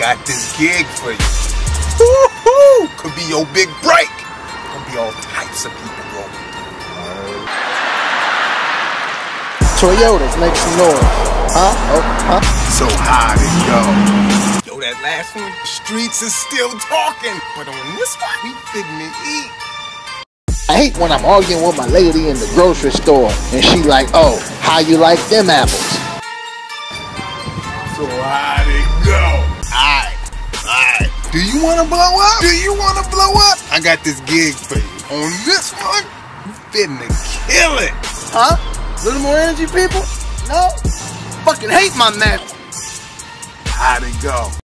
got this gig for you. Woo-hoo! Could be your big break. Could be all types of people rolling. Toyotas, make some noise. Huh? Oh, huh? So how'd it go? Yo, that last one, the streets is still talking. But on this one, we fitting to eat. I hate when I'm arguing with my lady in the grocery store and she like, oh, how you like them apples? So how'd it go? Alright. Do you wanna blow up? I got this gig for you. On this one, you fitting to kill it. Huh? Little more energy, people? No? Fucking hate my man. How'd it go?